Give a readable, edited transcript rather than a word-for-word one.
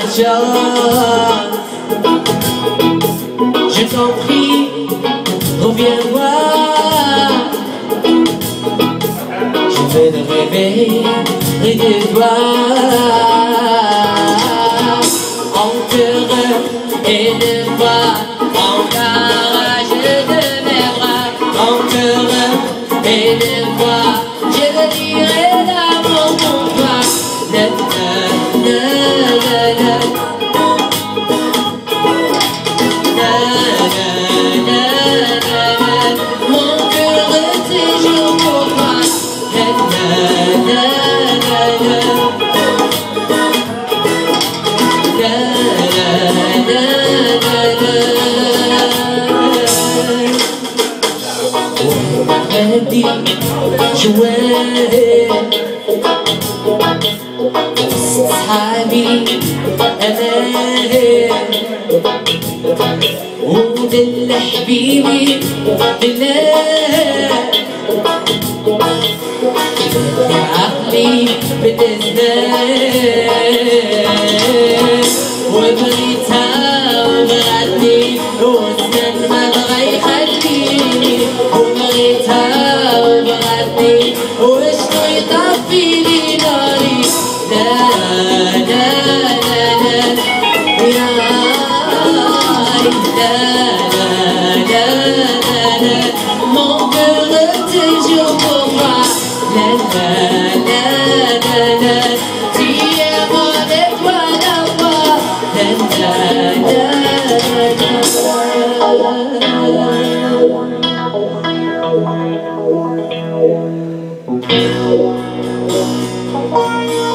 chance. Je t'en prie, reviens voir. Je veux te rêver de toi. Encore une fois, encore je de mes bras. Encore une fois, je te dirai l'amour pour toi. Na, na, na, na, na, na, na, na. Mon cœur est toujours pour toi. Na, na, na, na, na. Ready, جواه صحابي أمان ودل حبيبي بالله عقلي بالزمان وبغيتها وبغتني وزمان ما بغا يخليني وبغيتها وبغتني وشنو يطفي لي ناري لا لا لا لا يا لا لا لا لا mon cœur est toujours pour moi la la la la la tu es mon étoile à moi la la la la la